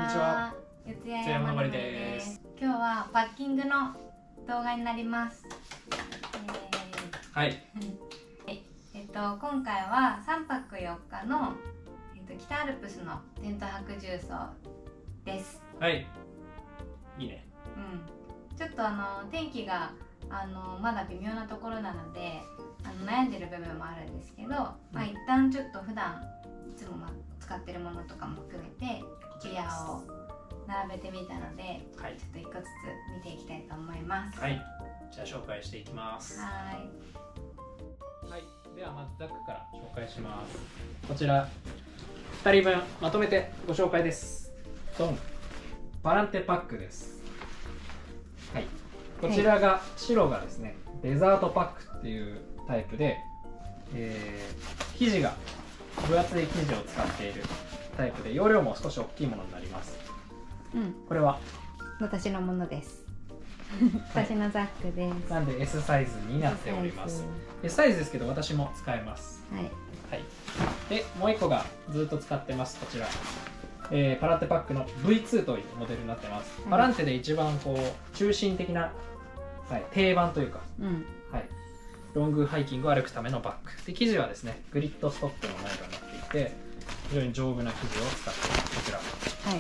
にちは。 四谷山のりです。今日はパッキングの動画になります。 はい。 今回は3泊4日の、北アルプスのテント泊重曹です。 はい。いいね。 ちょっと天気がまだ微妙なところなので悩んでる部分もあるんですけど、一旦ちょっと普段いつも使ってるものとかも含めてギアを並べてみたので、ちょっと一個ずつ見ていきたいと思います。 はい。じゃあ紹介していきます。 はい。 ではまずザックから紹介します。こちら2人分まとめてご紹介です。ドン。パランテパックです。はい。こちらが白がですね、デザートパックっていうタイプで、生地が分厚い生地を使っているタイプで、容量も少し大きいものになります。これは私のものです。私のザックです。 なんで S サイズになっております。S サイズですけど私も使えます。はい。でもう1個がずっと使ってます。こちら、パランテパックの V2 というモデルになってます。パランテで一番こう中心的な、定番というか、ロングハイキングを歩くためのバッグで、生地はですねグリッドストックのナイロになっていて、非常に丈夫な生地を使っています。こちら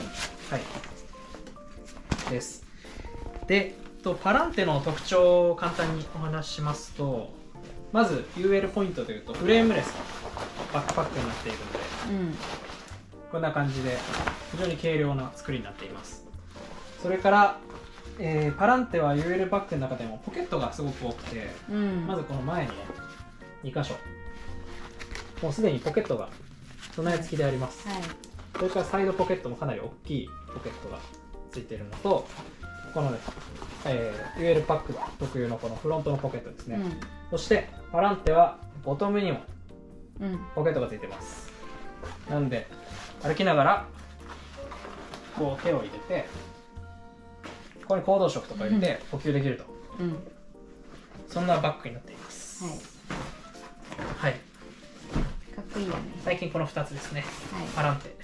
です。で、パランテの特徴を簡単にお話ししますと、まず UL ポイントというとフレームレスのバックパックになっているので、こんな感じで非常に軽量な作りになっています。それから、パランテは UL バッグの中でもポケットがすごく多くて、まずこの前にね2箇所もうすでにポケットが備え付きであります。それからサイドポケットもかなり大きいポケットがついているのと、この、UL パック特有のこのフロントのポケットですね、そしてパランテはボトムにもポケットがついてます。なので歩きながらこう手を入れて、ここに行動食とか入れて補給できると、そんなバッグになっています。はい。 かっこいいよね。 最近この2つですね。パランテ。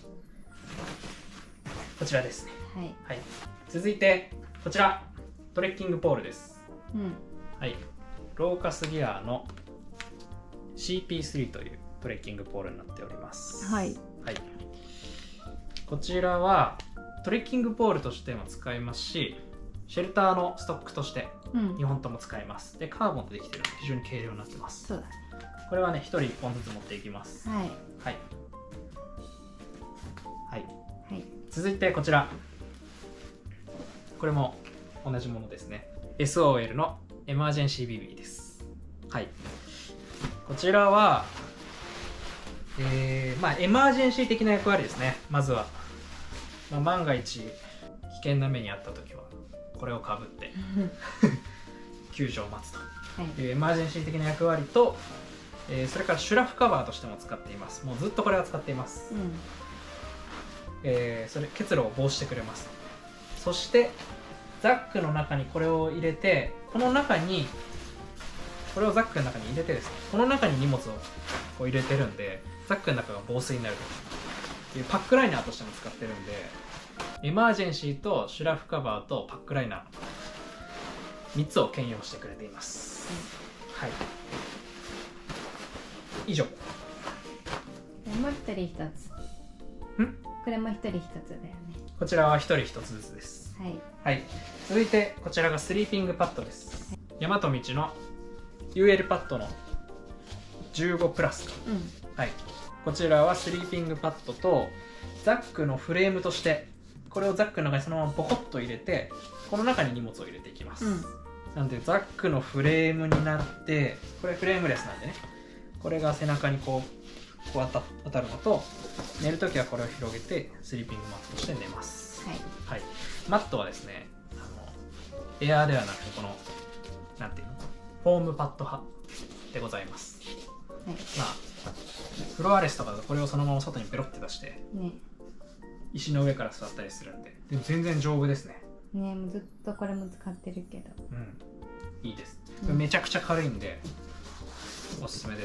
こちらですね。はい。続いてこちらトレッキングポールです。はい。ローカスギアの CP3 というトレッキングポールになっております。こちらはトレッキングポールとしても使えますし、シェルターのストックとして2本とも使えます。で、カーボンでできているので非常に軽量になってます。そうだね。これはね、1人1本ずつ持っていきます。続いてこちら、これも同じものですね。 SOL のエマージェンシー BB です。こちらはエマージェンシー的な役割ですね。まずは、万が一危険な目にあった時はこれをかぶって救助を待つというエマージェンシー的な役割と、それからシュラフカバーとしても使っています。もうずっとこれは使っています。それ結露を防止してくれます。そしてザックの中にこれを入れて、これをザックの中に入れてですね、この中に荷物をこう入れてるんで、ザックの中が防水になるというパックライナーとしても使ってるんで、エマージェンシーとシュラフカバーとパックライナー3つを兼用してくれています。以上。 もう一人一つ。これも一人一つだよね。 こちらは一人一つずつです。続いてこちらがスリーピングパッドです。大和道の UL パッドの15プラス。こちらはスリーピングパッドとザックのフレームとして、これをザックの中にそのままボコッと入れて、この中に荷物を入れていきます。なのでザックのフレームになって、これフレームレスなんでね、これが背中にこう当たるのと、寝るときはこれを広げてスリーピングマットとして寝ます。マットはですね、エアーではなくてこのなんていうの、フォームパッド派でございます。フロアレスとかだとこれをそのまま外にペロって出して、石の上から座ったりするんで、でも全然丈夫ですね。 もうずっとこれも使ってるけど、 いいです。めちゃくちゃ軽いんでおすすめです。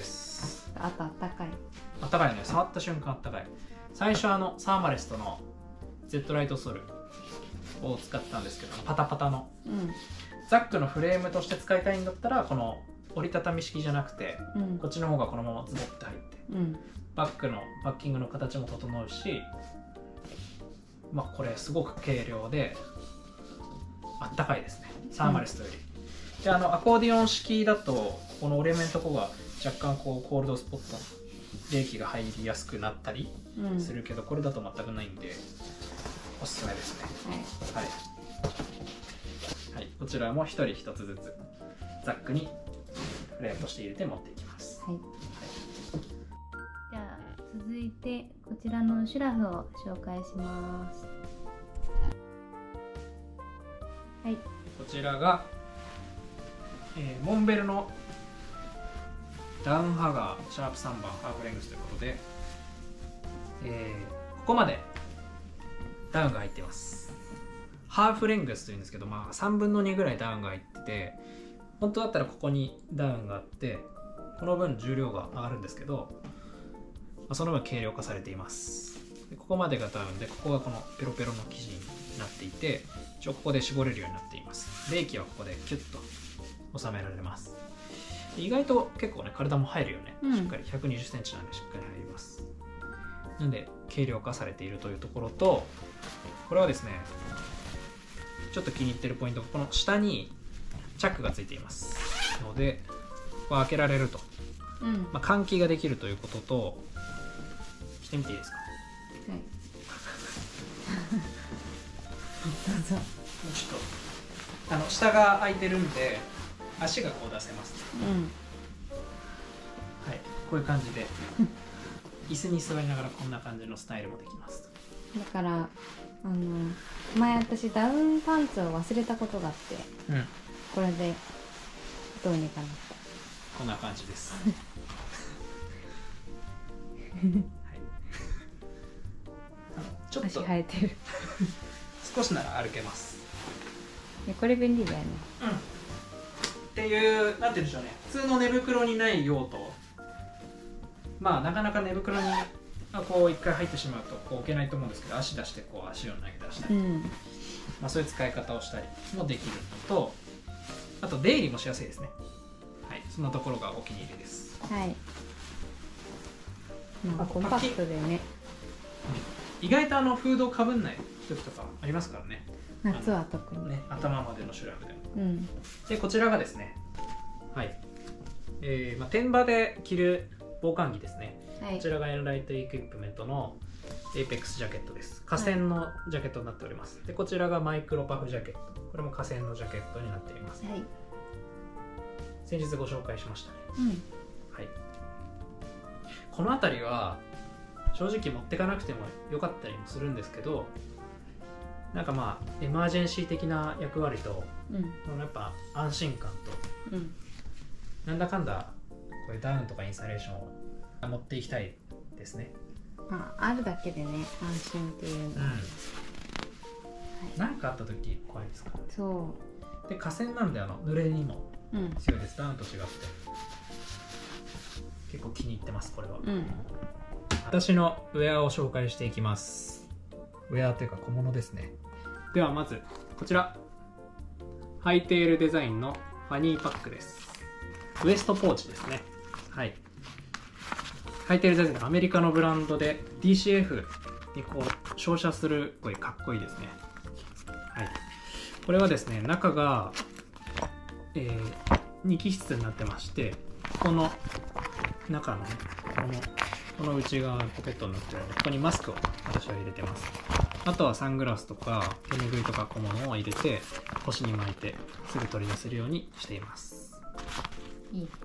あとあったかい。 あったかいね。触った瞬間あったかい。最初サーマレストの Z ライトソルを使ったんですけど、パタパタの、 うん、 ザックのフレームとして使いたいんだったらこの折りたたみ式じゃなくて、 うん、 こっちの方がこのままズボッて入って、 うん、 バッキングの形も整うし、まあこれすごく軽量であったかいですね、サーマレストより。でアコーディオン式だとこの折れ目のとこが若干こうコールドスポットの冷気が入りやすくなったりするけど、これだと全くないんでおすすめですね。はい、はい、こちらも一人一つずつザックにフレームとして入れて持っていきます。 はい、じゃあ続いてこちらのシュラフを紹介します。はい、 こちらが、モンベルのダウンハガーシャープ3番ハーフレングスということで、ここまでダウンが入っています。ハーフレングスというんですけど、まあ、3分の2ぐらいダウンが入ってて、本当だったらここにダウンがあってこの分重量が上がるんですけど、まあ、その分軽量化されています。でここまでがダウンで、ここがこのペロペロの生地になっていて、ここで絞れるようになっています。冷気はここでキュッと収められます。意外と結構ね体も入るよね、しっかり120センチなんでしっかり入ります。なんで軽量化されているというところと、これはですねちょっと気に入ってるポイントがこの下にチャックがついていますので、ここ開けられると、まあ、換気ができるということと、してみていいですか。 はい、どうぞ。 ちょっと下が開いてるんで足がこう出せます、はい、こういう感じで椅子に座りながらこんな感じのスタイルもできます。 だから前私ダウンパンツを忘れたことがあって、これでどうにかなった。 こんな感じです、はい、ちょっと足生えてる少しなら歩けます。 これ便利だよね。 っていうなんて言うんでしょうね、普通の寝袋にない用途、まあなかなか寝袋にこう一回入ってしまうとこう置けないと思うんですけど、足出してこう足を投げ出したり、まあ、そういう使い方をしたりもできるのと、あと出入りもしやすいですね。はい、そんなところがお気に入りです。 はい、まあ、コンパクトでね、 意外とフードをかぶんない時とかありますからね、 夏は特にね、頭までのシュラフでも、 でこちらがですね、はい、まあ、天場で着る防寒着ですね、はい、こちらがエンライトエクイプメントのエイペックスジャケットです。河川のジャケットになっております。でこちらがマイクロパフジャケット、これも河川のジャケットになっています、はい、先日ご紹介しましたね、はい、この辺りは正直持ってかなくてもよかったりもするんですけど、なんかまあエマージェンシー的な役割と、やっぱ安心感と、なんだかんだこういうダウンとかインサレーションを持っていきたいですね。 まあ、あるだけでね安心っていうのは、 何かあった時怖いですから、ね、 そうで河川なんで濡れにも強いです、ダウンと違って結構気に入ってますこれは、私のウェアを紹介していきます。ウェアというか小物ですね。ではまずこちらハイテールデザインのファニーパックです。ウエストポーチですね。はい、ハイテールデザインのアメリカのブランドで DCF にこう照射するこれかっこいいですね。はい、これはですね中が、2気質になってまして、この中のねこの内側ポケットになってるので、ここにマスクを私は入れてます。あとはサングラスとか手ぬぐいとか小物を入れて腰に巻いてすぐ取り出せるようにしています。 いい、 はい、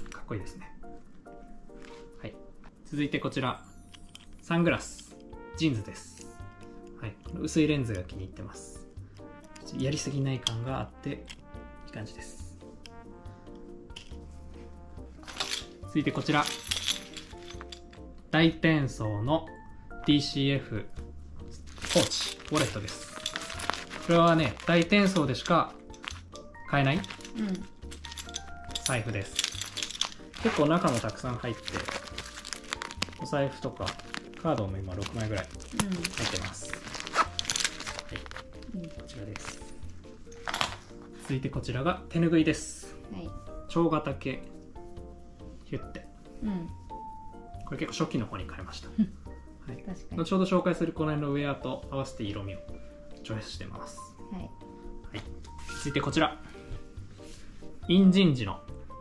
かっこいいですね。はい、続いてこちらサングラスジーンズです。はい、薄いレンズが気に入ってます。やりすぎない感があっていい感じです。続いてこちら大転送の DCF ポーチウォレットです。これはね大転送でしか買えない、財布です。結構中もたくさん入って、お財布とかカードも今6枚ぐらい入ってます、はい、こちらです。続いてこちらが手ぬぐいです。 はい、 蝶ヶ岳ヒュッテ、これ結構初期の方に買いました、はい、 確かに後ほど紹介するこの辺のウェアと合わせて色味をチョイスしてます。 はい、はい、 続いてこちらインジンジの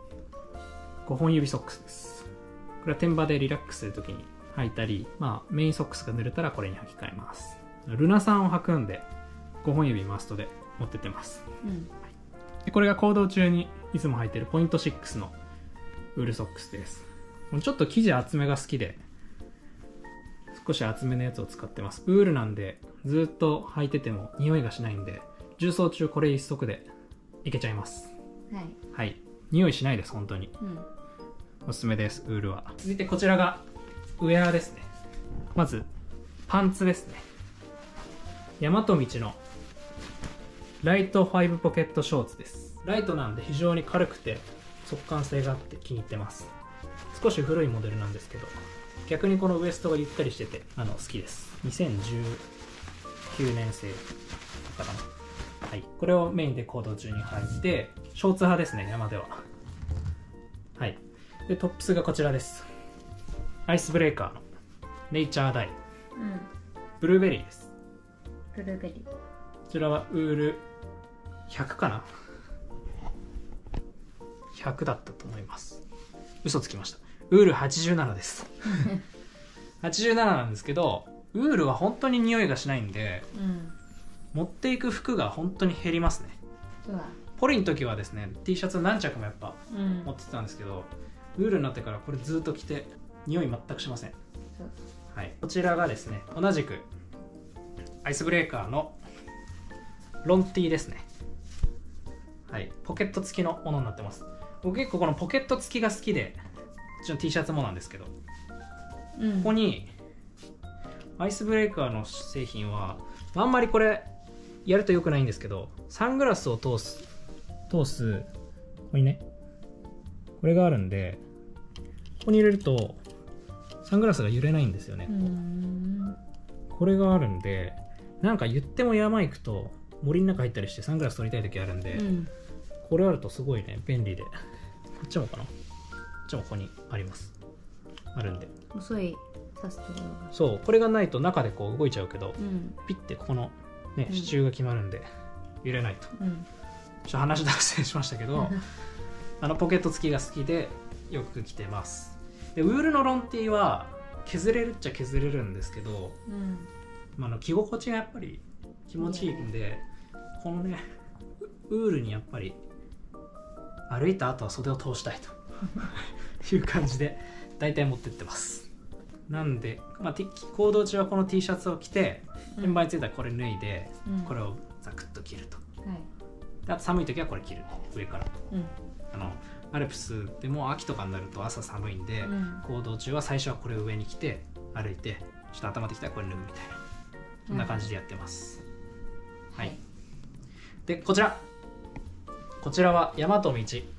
5本指ソックスです。これは天場でリラックスするときに履いたり、メインソックスが濡れたらこれに履き替えます。ルナ酸を履くんで5本指マストで持ってってます、でこれが行動中にいつも履いてるポイント6のウールソックスです。ちょっと生地厚めが好きで少し厚めのやつを使ってます。ウールなんでずっと履いてても匂いがしないんで、重曹中これ一足でいけちゃいます。 はい、 はい、匂いしないです本当に、おすすめです。ウールは。続いてこちらがウェアですね。まずパンツですね。大和道のライト5ポケットショーツです。ライトなんで非常に軽くて速乾性があって気に入ってます。少し古いモデルなんですけど、逆にこのウエストがゆったりしてて好きです。2019年製だったかな。はい、これをメインで行動中に履いて、ショーツ派ですね、山では。はい、でトップスがこちらです。アイスブレーカーのネイチャーダイ、ブルーベリーです。 ブルーベリー、こちらはウール100かな、100だったと思います。嘘つきました。ウール87です87なんですけど、ウールは本当に匂いがしないんで、持っていく服が本当に減りますね。 そうだ。 ポリの時はですね T シャツ何着もやっぱ持ってたんですけど、ウールになってからこれずっと着て匂い全くしません。はい、こちらがですね同じくアイスブレーカーのロンティーですね。はい、ポケット付きのものになってます。僕結構このポケット付きが好きで、うちの T シャツもなんですけど、ここにアイスブレーカーの製品はあんまりこれやると良くないんですけど、サングラスを通すここにねこれがあるんで、ここに入れるとサングラスが揺れないんですよね。これがあるんで、なんか言っても山行くと森の中入ったりしてサングラス取りたい時あるんで、これあるとすごいね便利で。こっちもかな、こっちもここにあります。あるんで細い刺すところが、 そうこれがないと中でこう動いちゃうけど、ピッてここのね支柱が決まるんで揺れないと。ちょっと話脱線しましたけどポケット付きが好きでよく着てます。でウールのロンティーは削れるっちゃ削れるんですけど、着心地がやっぱり気持ちいいんで、このねウールにやっぱり歩いた後は袖を通したいという感じで大体持ってってます。なんで、行動中はこの T シャツを着て、現場に着いたらこれ脱いで、これをザクッと着ると、あと寒い時はこれ着る、上から、アルプスでも秋とかになると朝寒いんで、行動中は最初はこれを上に着て歩いて、ちょっと温まってきたらこれ脱ぐみたいな、そんな感じでやってます。はい。でこちらは大和道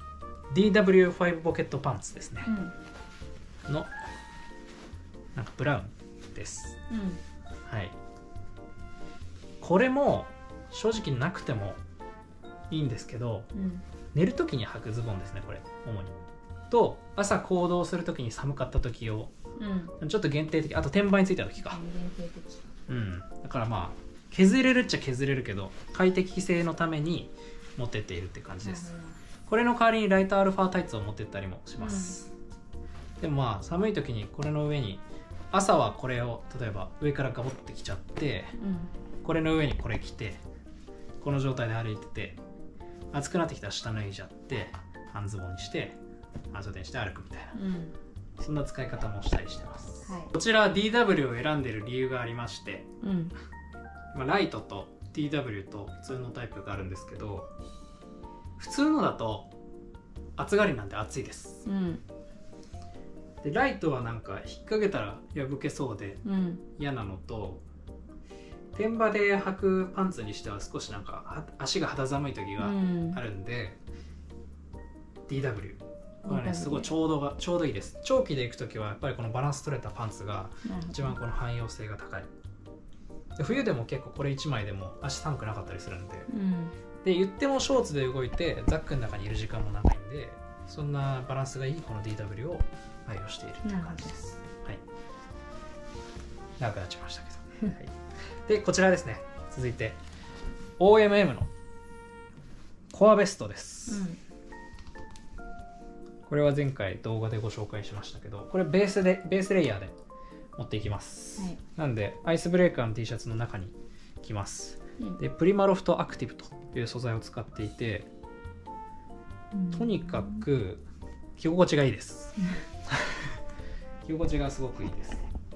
DW5 ポケットパンツですね、のなんかブラウンです、はい。これも正直なくてもいいんですけど、寝る時に履くズボンですねこれ主に。と朝行動する時に寒かった時を、ちょっと限定的、あと天板についた時か、だから削れるっちゃ削れるけど快適性のために持ってっているって感じです。これの代わりにライトアルファタイツを持ってったりもします、でも寒い時にこれの上に、朝はこれを例えば上からガボってきちゃって、これの上にこれ着てこの状態で歩いてて、暑くなってきたら下脱いじゃって半ズボンにして半袖にして歩くみたいな、そんな使い方もしたりしてます、こちら DW を選んでる理由がありまして、ライトと DW と普通のタイプがあるんですけど、普通のだと暑がりなんで暑いです、でライトはなんか引っ掛けたら破けそうで嫌なのと、天場で履くパンツにしては少しなんか足が肌寒い時があるんで、DW これはねすごいちょうどいいです。長期で行くときはやっぱりこのバランス取れたパンツが一番この汎用性が高い。で冬でも結構これ1枚でも足寒くなかったりするんで、で言ってもショーツで動いてザックの中にいる時間も長いんで、そんなバランスがいいこの DW を愛用しているという感じです。はい、長くなっちゃいましたけど、はい、でこちらですね。続いて OMM のコアベストです、これは前回動画でご紹介しましたけど、これベースレイヤーで持っていきます、なんでアイスブレーカーの T シャツの中に着ます、でプリマロフトアクティブという素材を使っていて、とにかく着心地がいいです着心地がすごくいいです、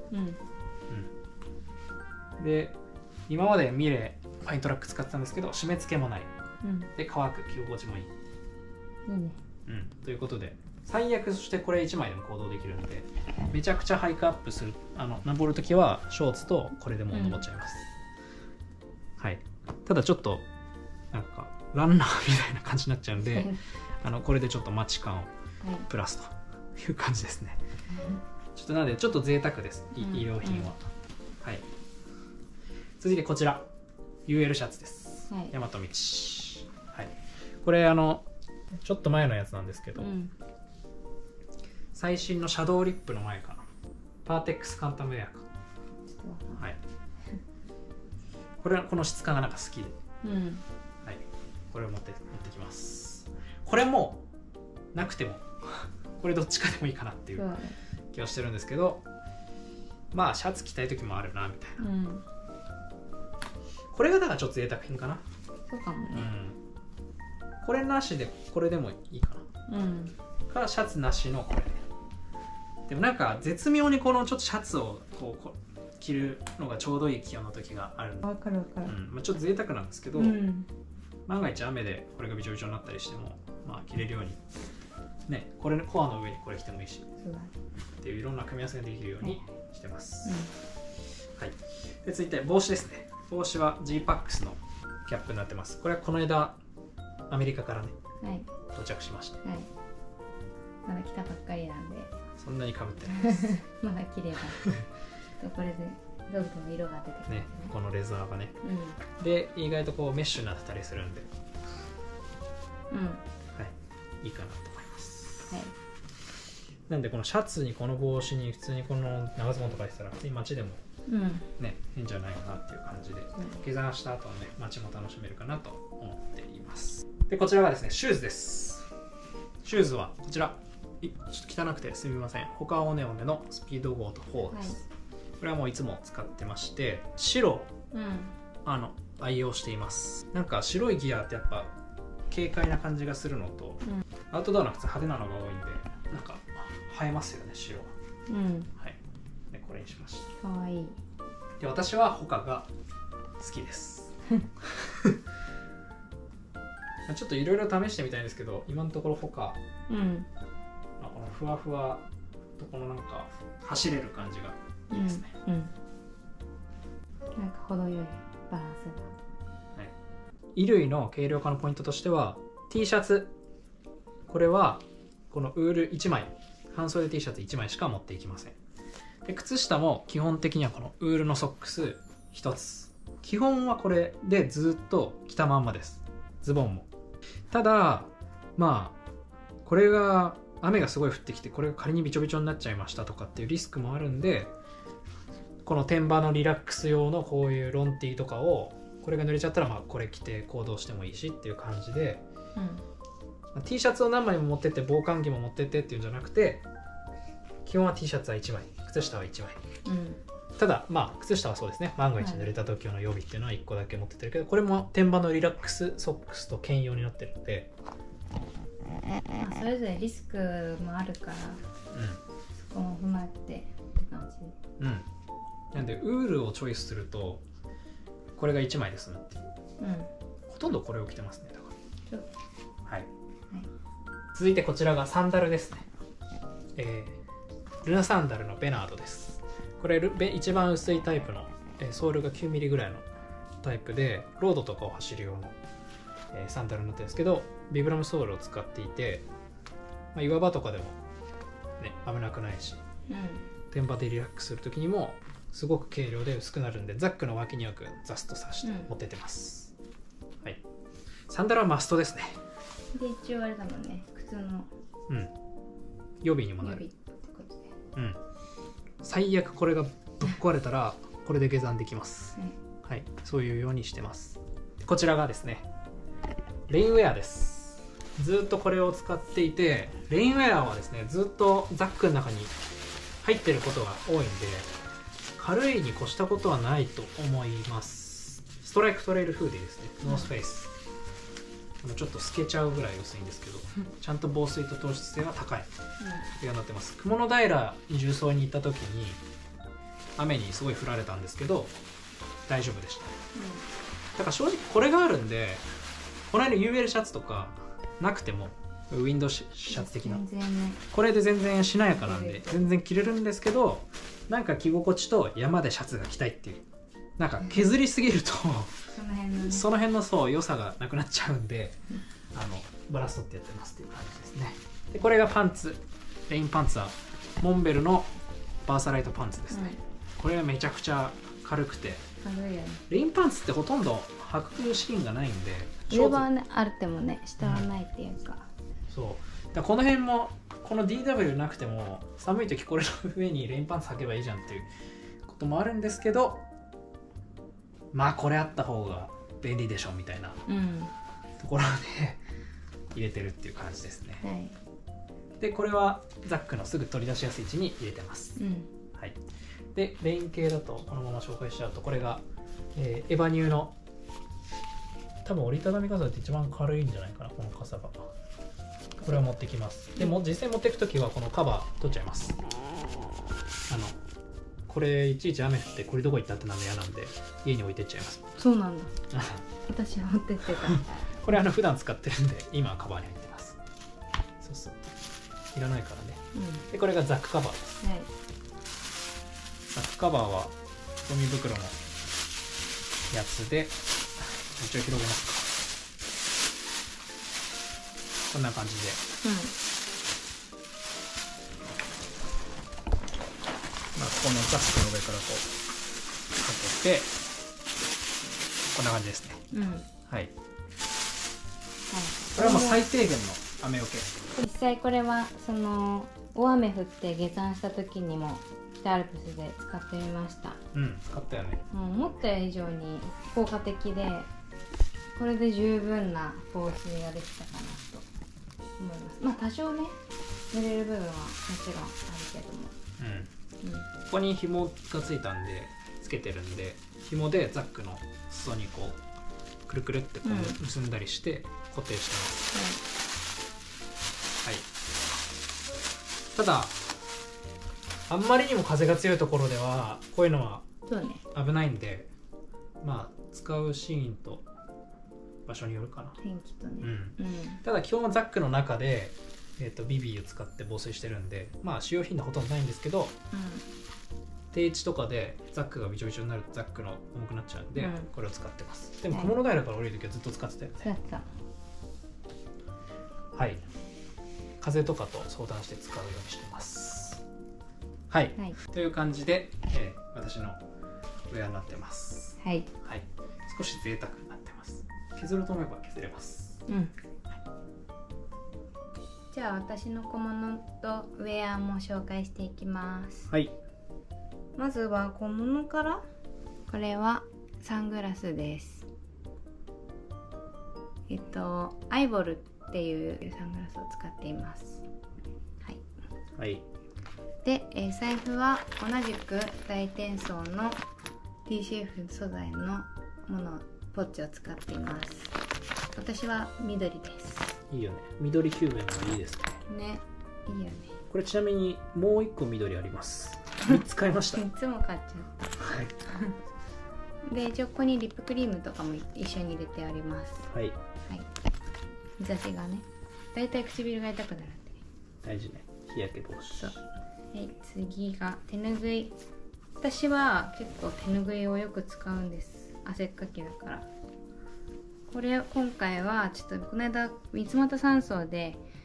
で今までミレーファイントラック使ってたんですけど締め付けもない、で乾く着心地もいい、ということで最悪そしてこれ1枚でも行動できるので、めちゃくちゃハイクアップする登るときはショーツとこれでもう登っちゃいます、はい。ただちょっとなんかランナーみたいな感じになっちゃうんでこれでちょっとマッチ感をプラスという感じですね、ちょっとなのでちょっと贅沢です、衣料品は、はい。続いてこちら UL シャツです、大和道、はい、これちょっと前のやつなんですけど、最新のシャドウリップの前かな、パーテックスカンタムウェアか、はい、これはこの質感がなんか好きで、はい、これを持ってきます。これもなくてもこれどっちかでもいいかなっていう気はしてるんですけど、まあシャツ着たい時もあるなみたいな、これがだからちょっと贅沢品かな。 そうかもね、 これなしでこれでもいいかな、からシャツなしのこれでもなんか絶妙にこのちょっとシャツをこう着るのがちょうどいい気温の時があるんで、 わかるわかる、 ちょっと贅沢なんですけど、万が一雨でこれがびちょびちょになったりしても、まあ、着れるようにね、これコアの上にこれ着てもいいしっていういろんな組み合わせができるようにしてます、はい。で続いて帽子ですね。帽子は G-PAX のキャップになってます。これはこの間アメリカからね、到着しました、 まだ来たばっかりなんでそんなに被ってないですまだ着ればこれでどんどん色が出てくるね、このレザーがね、で意外とこうメッシュになってたりするんで、はい、いいかなと思います、なんでこのシャツにこの帽子に普通にこの長ズボンとかしたら普通に街でもね、変じゃないかなっていう感じで、下山した後はね街も楽しめるかなと思っています。でこちらがですねシューズです。シューズはこちらちょっと汚くてすみません、ホカオネオネのスピードゴート4です、これはもういつも使ってまして、白、愛用しています。なんか白いギアってやっぱ軽快な感じがするのと、アウトドアの靴派手なのが多いんでなんか映えますよね白は、はい。でこれにしました。 かわいい。 で私はホカが好きですちょっといろいろ試してみたいんですけど、今のところホカ、このふわふわとこのなんか走れる感じがいいですね、 なんか程よいバランスが、衣類の軽量化のポイントとしては T シャツ、これはこのウール1枚、半袖 T シャツ1枚しか持っていきません。で靴下も基本的にはこのウールのソックス1つ、基本はこれでずっと着たまんまです。ズボンもただまあこれが雨がすごい降ってきてこれが仮にびちょびちょになっちゃいましたとかっていうリスクもあるんで、この天場のリラックス用のこういうロンティーとかをこれが濡れちゃったらまあこれ着て行動してもいいしっていう感じで、T シャツを何枚も持ってって防寒着も持ってってっていうんじゃなくて、基本は T シャツは1枚、靴下は1枚、ただまあ靴下はそうですね、万が一濡れた時の予備っていうのは1個だけ持ってってるけど、これも天場のリラックスソックスと兼用になってるので、 それぞれリスクもあるから、そこも踏まえてって感じ。 なんでウールをチョイスするとこれが1枚で済むっていう、ほとんどこれを着てますねだから、続いてこちらがサンダルですね、ルナサンダルのベナードです。これ一番薄いタイプの、ソールが 9mm ぐらいのタイプでロードとかを走る用の、サンダルになってるんですけど、ビブラムソールを使っていて、 岩場とかでも、ね、危なくないし、 うん、 天場でリラックスする時にもすごく軽量で薄くなるんで、ザックの脇によくザスと刺して持ってってます、はい。サンダルはマストですね。 で一応あれだもんね、靴の予備にもなる。 予備ってことで、 最悪これがぶっ壊れたらこれで下山できます、 はい、 そういうようにしてます。こちらがですね、レインウェアです。ずっとこれを使っていて、レインウェアはですね、ずっとザックの中に入ってることが多いんで、軽いに越したことはないと思います。ストライクトレイルフーディーですね、ノースフェイス。ちょっと透けちゃうぐらい薄いんですけど、ちゃんと防水と透湿性は高いというなってます。雲の平に重曹に行った時に雨にすごい降られたんですけど大丈夫でした。だから正直これがあるんで、この辺の UL シャツとかなくても、ウィンドウシャツ的な、これで全然しなやかなんで全然着れるんですけど、なんか着心地と山でシャツが着たいっていう、なんか削りすぎるとその辺のそう良さがなくなっちゃうんで、バラストってやってますっていう感じですね。でこれがパンツ、レインパンツはモンベルのバーサライトパンツですね、これはめちゃくちゃ軽くて、 軽いよね。 レインパンツってほとんど履くシーンがないんで、 上はねあってもね、下はないっていうか、 そうだからこの辺もこの DW なくても寒い時これの上にレインパンツ履けばいいじゃんっていうこともあるんですけど、まあこれあった方が便利でしょみたいなところで入れてるっていう感じですね、はい、でこれはザックのすぐ取り出しやすい位置に入れてます、はい、でレイン系だとこのまま紹介しちゃうと、これが、エバニューの多分折りたたみ傘って一番軽いんじゃないかな、この傘が。これを持ってきます。でも実際持っていくときはこのカバー取っちゃいます。これいちいち雨降ってこれどこ行ったってなるの嫌なんで家に置いてっちゃいます。 そうなんだ私は持ってってたこれ普段使ってるんで今はカバーに入ってます。そうそう、いらないからね、でこれがザックカバーです、はい、ザックカバーはゴミ袋のやつで一応広げますか。こんな感じで、まあ、このザックの上からこうかけてこんな感じですね、はい、これはもう最低限の雨よけ。 実際これはその大雨降って下山した時にも北アルプスで使ってみました。 使ったよね。 思った以上に効果的で、これで十分な防水ができたかなと思います。まあ多少ね濡れる部分はもちろんあるけども、 ここに紐がついたんでつけてるんで、紐でザックの裾にこうくるくるってこう結んだりして固定してます、はい、ただあんまりにも風が強いところではこういうのは危ないんで、まあ使うシーンと場所によるかな、 天気とね、 ただ基本はザックの中で、ビビーを使って防水してるんで、まあ使用頻度ほとんどないんですけど、定位置とかでザックがびちょびちょになるとザックの重くなっちゃうんで、これを使ってます。でも小物平から降りるときはずっと使ってたよね。はい、風とかと相談して使うようにしてます。はい、という感じで、私のウェアになってます。はい、少し贅沢になってます。削ろうと思えば削れます。 じゃあ私の小物とウェアも紹介していきます。 はい。 まずは小物から。これはサングラスです。アイボルっていうサングラスを使っています。はい。 はい。 で、財布は同じく大転送の TCF 素材のもの、ポッチを使っています。私は緑です。 いいよね。緑キューベンもいいですね。 ね、いいよね。 これちなみにもう一個緑あります。3つ買いました。 いつも買っちゃった。はい。で、一応ここにリップクリームとかも一緒に入れてあります。 はい。 はい。日差しがね、だいたい唇が痛くなるんで。 大事ね。日焼け防止。 そう。はい、次が手ぬぐい。私は結構手ぬぐいをよく使うんです。汗っかきだから。これ今回はちょっとこの間三俣山荘で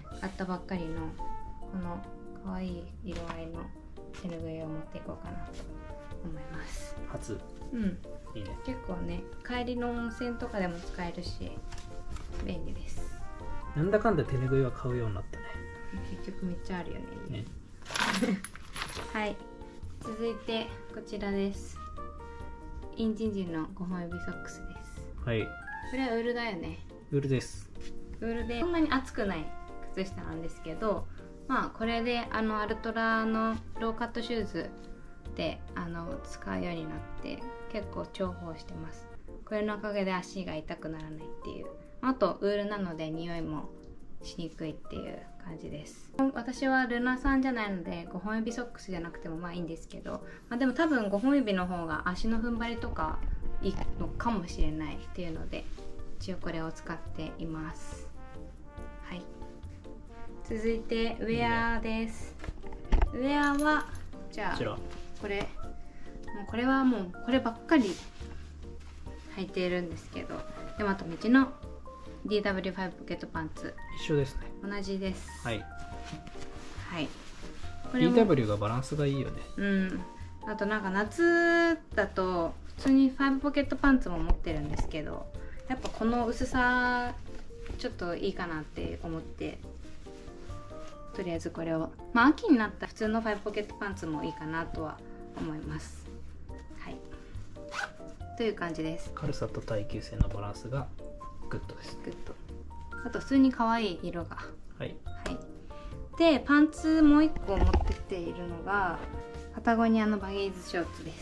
買ったばっかりのこの可愛い色合いの手ぬぐいを持っていこうかなと思います。 初。 うん、 いいね。 結構ね、帰りの温泉とかでも使えるし便利です。 なんだかんだ手ぬぐいは買うようになったね。 結局めっちゃあるよね。 ねはい、続いてこちらです。インジンジンの5本指ソックスです。 はい。 これはウールだよね。 ウールです。 ウールでそんなに厚くない靴下なんですけど、まあこれでアルトラのローカットシューズで使うようになって結構重宝してます。これのおかげで足が痛くならないっていう、あとウールなので匂いもしにくいっていう感じです。私はルナさんじゃないので5本指ソックスじゃなくてもまあいいんですけど、でも多分5本指の方が足の踏ん張りとかいいのかもしれないっていうので一応これを使っています。はい、続いてウェアです。ウェアはじゃあこれはもうこればっかり履いているんですけど、ヤマト道の DW5 ポケットパンツ一緒ですね。 同じです。 はい。 はい。 これも DW がバランスがいいよね。 うん。あとなんか夏だと普通に5ポケットパンツも持ってるんですけど、やっぱこの薄さちょっといいかなって思って、とりあえずこれを秋になったら普通の5ポケットパンツもいいかなとは思います。はい。という感じです。 軽さと耐久性のバランスがグッドです。 グッド。あと普通に可愛い色が。 はい。 はい。でパンツもう一個持ってきているのがパタゴニアのバギーズショーツです。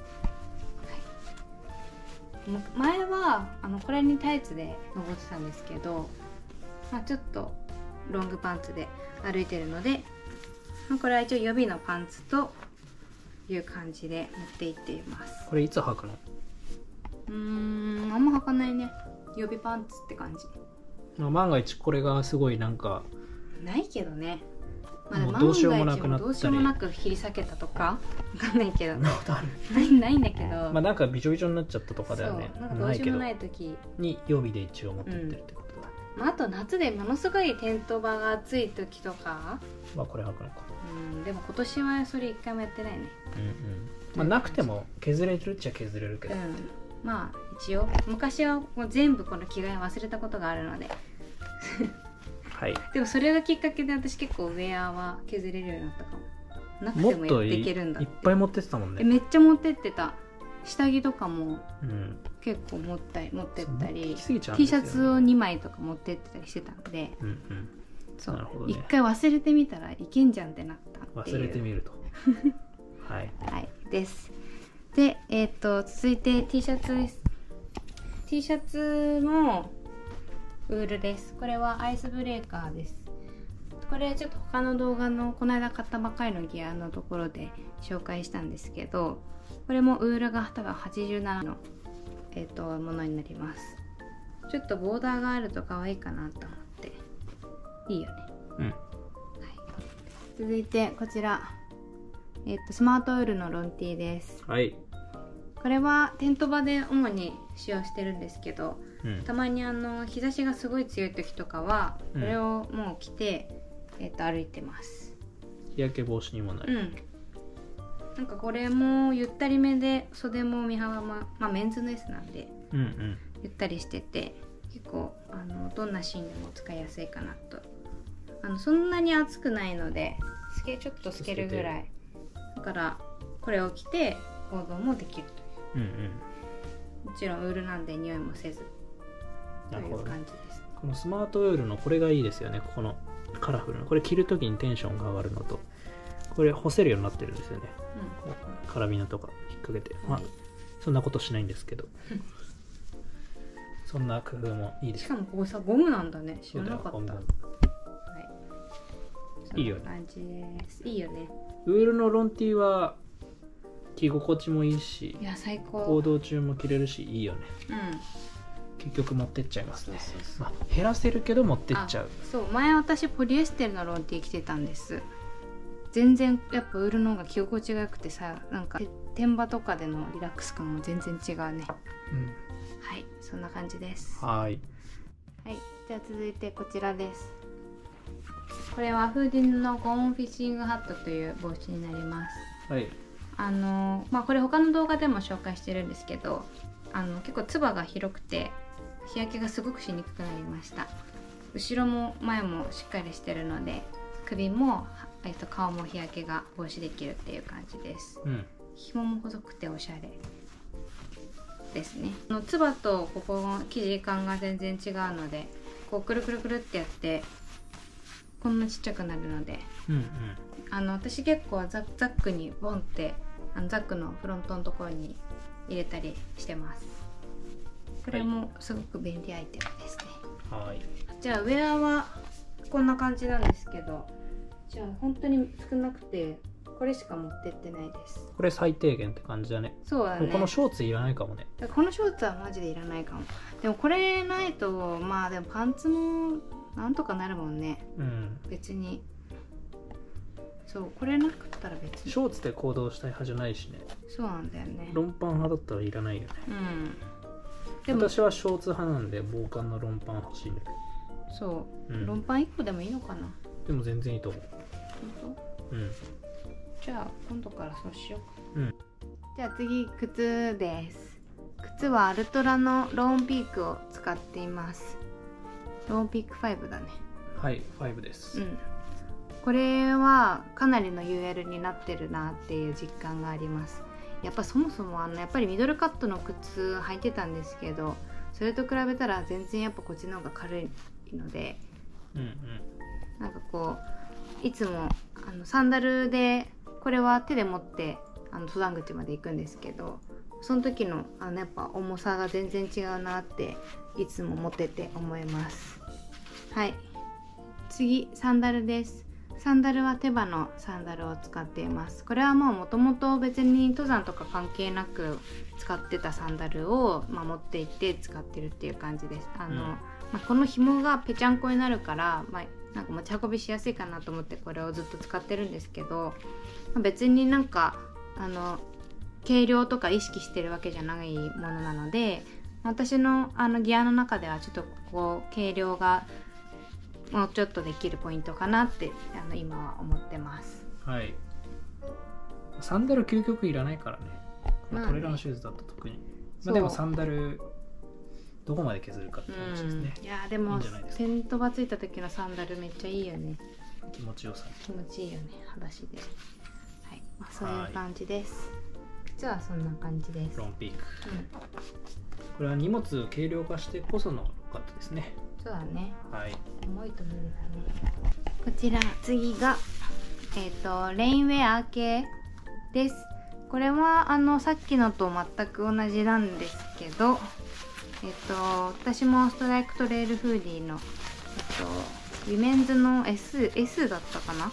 はい、前はこれにタイツで登ってたんですけど、ちょっとロングパンツで歩いてるので、これは一応予備のパンツという感じで持っていっています。 これいつ履くの？ あんま履かないね。予備パンツって感じ。 万が一これがすごいなんかないけどね。 もうどうしようもなくなったり、 どうしようもなく切り裂けたとかわかんないけど、 そんなことある？ ないんだけど、 なんかびちょびちょになっちゃったとかだよね。 なんかどうしようもない時に予備で一応持ってってるってことだ。 あと夏でものすごいテント場が暑い時とか、 これ履くのか。 でも今年はそれ一回もやってないね。 なくても削れるっちゃ削れるけど、 一応昔はもう全部この着替え忘れたことがあるのではい。 でもそれがきっかけで私結構ウェアは削れるようになったかも。なくてもやっていけるんだって。 いっぱい持ってってたもんね。 めっちゃ持ってってた。下着とかも結構持ってったり、T シャツを2枚とか持ってってたりしてたので、そう、一回忘れてみたらいけんじゃんってなったっていう。 忘れてみるとはい、 はい、です。で、続いて T シャツです。 T シャツのウールです。これはアイスブレーカーです。これちょっと他の動画のこの間買ったばっかりのギアのところで紹介したんですけど、これもウールが多分87の、ものになります。ちょっとボーダーがあると可愛いかなと思っていいよね。はい、続いてこちら、スマートウールのロンティーです。 はい。 これはテント場で主に使用してるんですけど、たまに日差しがすごい強い時とかはこれをもう着て、歩いてます。 日焼け防止にもなる。 なんかこれもゆったりめで袖も身幅も、メンズの S なんで、ゆったりしてて結構どんなシーンでも使いやすいかなと。そんなに暑くないのでちょっと透けるぐらいだからこれを着て行動もできるという、もちろんウールなんで匂いもせずという感じです。 このスマートウールのこれがいいですよね。ここのカラフルなこれ着るときにテンションが上がるのと、これ干せるようになってるんですよね。カラビナとか引っ掛けて、そんなことしないんですけどそんな工夫もいいです。 しかもここさゴムなんだね。知らなかった。 いいよね。 感じです。いいよね。 ウールのロンティーは着心地もいいし、 いや最高。 行動中も着れるしいいよね。結局持ってっちゃいますね。減らせるけど持ってっちゃう。 そう前私ポリエステルのロンティー着てたんです。全然やっぱウールの方が着心地が良くてさ、なんか天場とかでのリラックス感も全然違うね。はい、そんな感じです。 はい。 じゃあ続いてこちらです。 これはフーディンのゴーンフィッシングハットという帽子になります。 はい。 これ他の動画でも紹介してるんですけど、結構つばが広くて日焼けがすごくしにくくなりました。後ろも前もしっかりしてるので、首も、顔も日焼けが防止できるっていう感じです。紐も細くておしゃれですね。つばとここの生地感が全然違うので、こうくるくるくるってやってこんなちっちゃくなるので、私結構ザックにボンってザックのフロントのところに入れたりしてます。これもすごく便利アイテムですね。はい。じゃあウェアはこんな感じなんですけど、じゃあ本当に少なくてこれしか持ってってないです。 これ最低限って感じだね。 そうだね。 このショーツいらないかもね。 このショーツはマジでいらないかも。でもこれないと、まあでもパンツもなんとかなるもんね。別に。そう、これなかったら別に。 ショーツで行動したい派じゃないしね。 そうなんだよね。 ロンパン派だったらいらないよね。でも私はショーツ派なんで防寒のロンパン欲しいんだけど。 そう、ロンパン1個でもいいのかな。 でも全然いいと思う。 本当？じゃあ今度からそうしようか。じゃあ次、靴です。靴はアルトラのローンピークを使っています。ローンピーク5だね。 はい、5です。 これはかなりの UL になってるなっていう実感があります。やっぱそもそもやっぱりミドルカットの靴履いてたんですけど、それと比べたら全然やっぱこっちの方が軽いので、なんかこういつもサンダルで、これは手で持って登山口まで行くんですけど、その時のやっぱ重さが全然違うなっていつも持ってて思います。はい、次サンダルです。サンダルは手羽のサンダルを使っています。これはもともと別に登山とか関係なく使ってたサンダルを、持っていって使ってるっていう感じです。この紐がぺちゃんこになるから、なんか持ち運びしやすいかなと思ってこれをずっと使ってるんですけど、別になんか軽量とか意識してるわけじゃないものなので、私のギアの中ではちょっとこう軽量がもうちょっとできるポイントかなって今は思ってます。はい。 サンダル究極いらないからね。トレランシューズだと特に。でもサンダルどこまで削るかって話ですね。 いやでもテントがついた時のサンダルめっちゃいいよね。 気持ちよさ。 気持ちいいよね、裸足で。はい。そういう感じです。靴はそんな感じです。 ロンピーク。これは荷物軽量化してこそのカットですね。 そうだね。 はい。 重いと無理だね。こちら次がレインウェア系です。これはさっきのと全く同じなんですけど、私もストライクトレイルフーディーのウィメンズの S だったかな、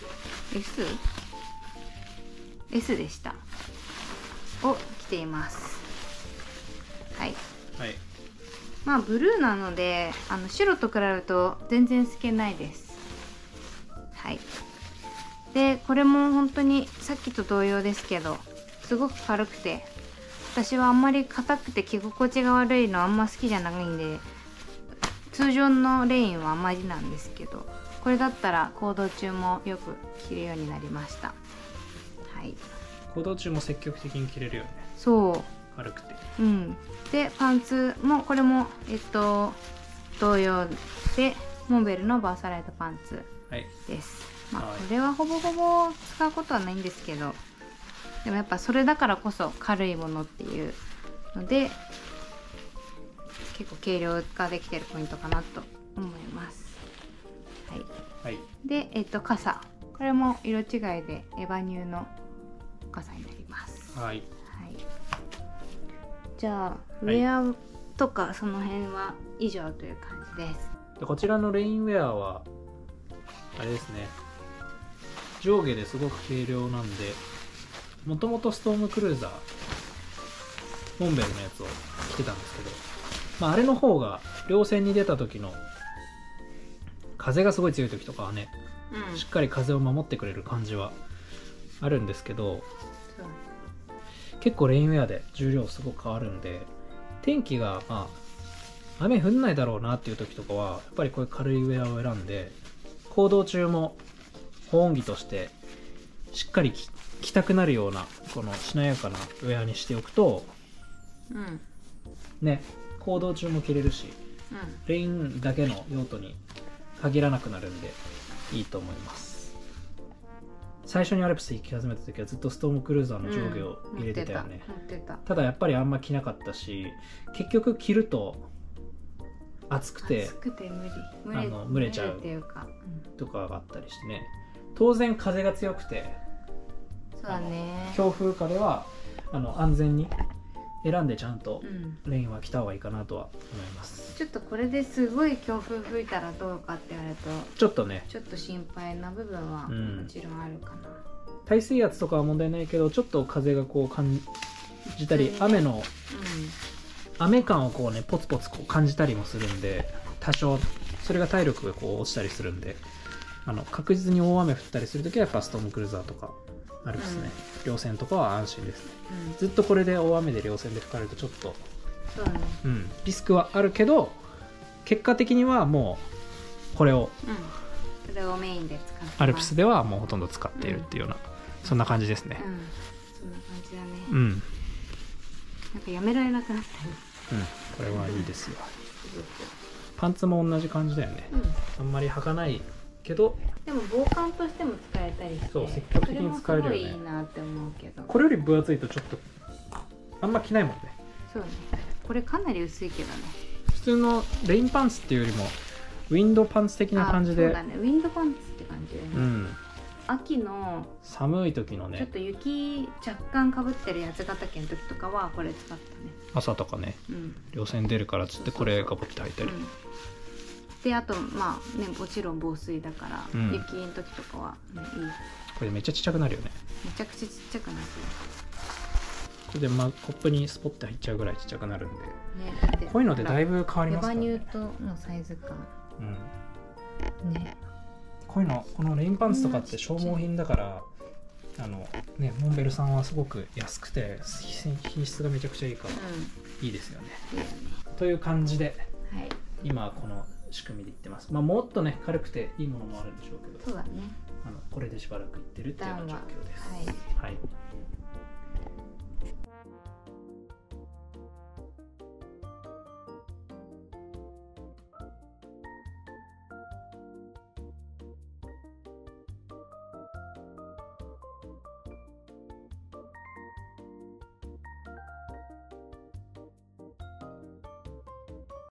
S でしたを着ています。はい。はい。ブルーなので白と比べると全然透けないです。はい。でこれも本当にさっきと同様ですけど、すごく軽くて、私はあんまり硬くて着心地が悪いのあんま好きじゃないんで、通常のレインはあんまりなんですけど、これだったら行動中もよく着るようになりました。はい。 行動中も積極的に着れるよね。 そう。 軽くて。 でパンツもこれも同様でモンベルのバーサライトパンツです。これはほぼほぼ使うことはないんですけど、でもやっぱそれだからこそ軽いものっていうので結構軽量化できてるポイントかなと思います。はい。で傘、これも色違いでエヴァニューの傘になります。はい。じゃあウェアとかその辺は以上という感じです。 でこちらのレインウェアはあれですね、上下ですごく軽量なんで、もともとストームクルーザーモンベルのやつを着てたんですけど、あれの方が稜線に出た時の風がすごい強い時とかはね、しっかり風を守ってくれる感じはあるんですけど、結構レインウェアで重量すごく変わるんで、天気が雨降んないだろうなっていう時とかはやっぱりこういう軽いウェアを選んで行動中も保温着としてしっかり着たくなるようなこのしなやかなウェアにしておくと、ね、行動中も着れるし、レインだけの用途に限らなくなるんでいいと思います。最初にアルプス行き始めた時はずっとストームクルーザーの上下を入れてたよね。ただやっぱりあんま着なかったし、結局着ると暑くて蒸れちゃうとかがあったりしてね。当然風が強くて、 そうだね、 強風下では安全に選んでちゃんとレインは着た方がいいかなとは思います。 ちょっとこれですごい強風吹いたらどうかって言われるとちょっとね、 ちょっと心配な部分はもちろんあるかな。 耐水圧とかは問題ないけど、ちょっと風がこう感じたり、雨感をこうねポツポツこう感じたりもするんで、多少それが体力がこう落ちたりするんで、確実に大雨降ったりするときはやっぱストームクルーザーとかアルプスね、稜線とかは安心ですね。ずっとこれで大雨で稜線で吹かれるとちょっとそうだね、 リスクはあるけど、結果的にはもうこれをそれをメインで使ってアルプスではもうほとんど使っているっていうような、そんな感じですね。 そんな感じだね。なんかやめられなくなったね。 これはいいですよ。パンツも同じ感じだよね。あんまり履かないけど、 でも防寒としても使えたりして、 そう積極的に使えるよね。 それもすごいいいなって思うけど、 これより分厚いとちょっとあんま着ないもんね。 そうね、これかなり薄いけどね。 普通のレインパンツっていうよりもウィンドパンツ的な感じで、 そうだね、ウィンドパンツって感じだよね。秋の寒い時のね、 ちょっと雪若干かぶってる八ヶ岳の時とかはこれ使ったね。 朝とかね、稜線出るからっつってこれかぶって履いたり、であとまあね、もちろん防水だから、雪の時とかは、いい。 これめっちゃちっちゃくなるよね。 めちゃくちゃちっちゃくなる。 これでコップにスポッて入っちゃうぐらいちっちゃくなるんで、 ね、 こういうのでだいぶ変わりますからね。 レバニューとのサイズ感、ね、 こういうの、このレインパンツとかって消耗品だから、モンベルさんはすごく安くて品質がめちゃくちゃいいからいいですよね。という感じで、今この仕組みでいってます。もっとね軽くていいものもあるんでしょうけど、 そうだね、 これでしばらくいってるっていうような状況です。はい。